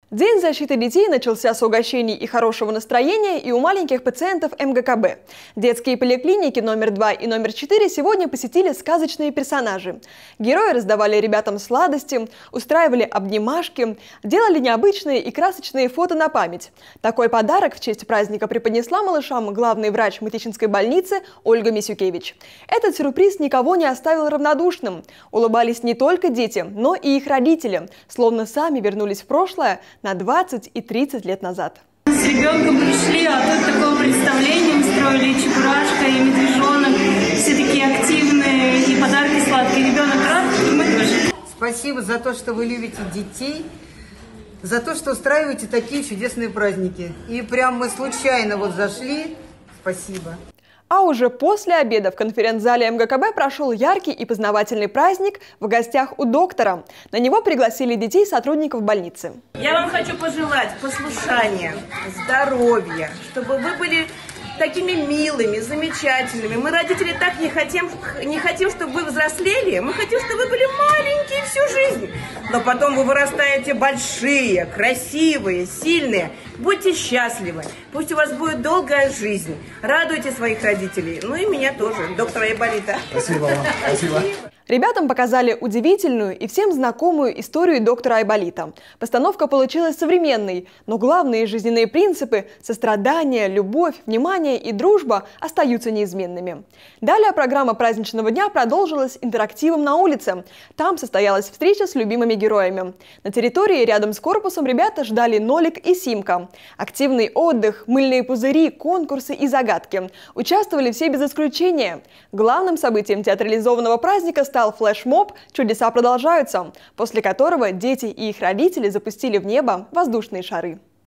День защиты детей начался с угощений и хорошего настроения и у маленьких пациентов МГКБ. Детские поликлиники номер 2 и номер 4 сегодня посетили сказочные персонажи. Герои раздавали ребятам сладости, устраивали обнимашки, делали необычные и красочные фото на память. Такой подарок в честь праздника преподнесла малышам главный врач Мытищинской больницы Ольга Мисюкевич. Этот сюрприз никого не оставил равнодушным. Улыбались не только дети, но и их родители, словно сами вернулись в прошлое на 20 и 30 лет назад. С ребенком пришли, а тут такое представление устроили, и чебурашка, и медвежонок. Все такие активные, и подарки сладкие. Ребенок рад, и мы тоже. Спасибо за то, что вы любите детей, за то, что устраиваете такие чудесные праздники. И прям мы случайно вот зашли. Спасибо. А уже после обеда в конференц-зале МГКБ прошел яркий и познавательный праздник в гостях у доктора. На него пригласили детей сотрудников больницы. Я вам хочу пожелать послушания, здоровья, чтобы вы были такими милыми, замечательными. Мы, родители, так не хотим, чтобы вы взрослели. Мы хотим, чтобы вы были маленькие всю жизнь. Но потом вы вырастаете большие, красивые, сильные. Будьте счастливы. Пусть у вас будет долгая жизнь. Радуйте своих родителей. Ну и меня тоже, доктора Айболита. Спасибо вам. Спасибо. Ребятам показали удивительную и всем знакомую историю доктора Айболита. Постановка получилась современной, но главные жизненные принципы – сострадание, любовь, внимание и дружба – остаются неизменными. Далее программа праздничного дня продолжилась интерактивом на улице. Там состоялась встреча с любимыми героями. На территории рядом с корпусом ребята ждали Нолик и Симка. Активный отдых, мыльные пузыри, конкурсы и загадки. Участвовали все без исключения. Главным событием театрализованного праздника стал флешмоб «Чудеса продолжаются», после которого дети и их родители запустили в небо воздушные шары.